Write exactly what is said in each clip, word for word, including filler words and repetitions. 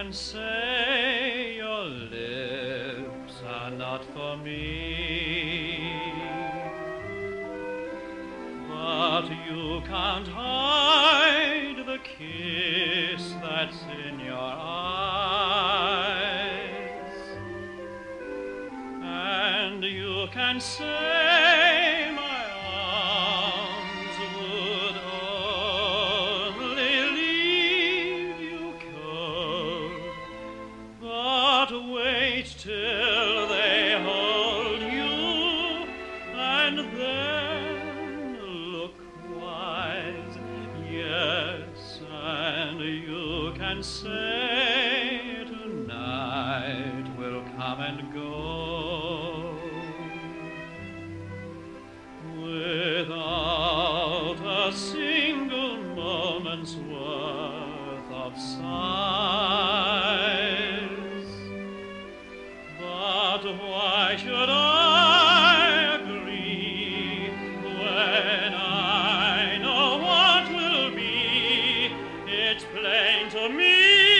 can say your lips are not for me, but you can't hide the kiss that's in your eyes, and you can say my arms would only leave you cold, but wait till they hold you and then look wise. Yes, and you can say tonight will come and go without a single moment's worth of sighs. But why should I agree when I know what will be? It's plain to me,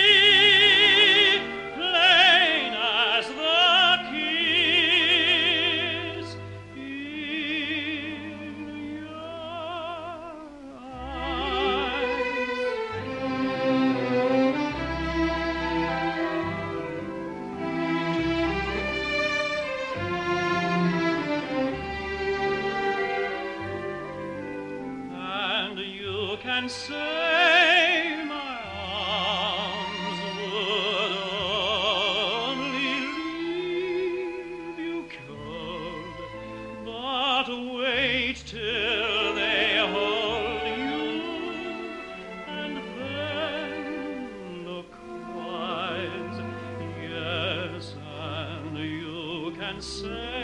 plain as the kiss in your and you can say my arms would only leave you cold, but wait till they hold you and then look wise. Yes, and you can say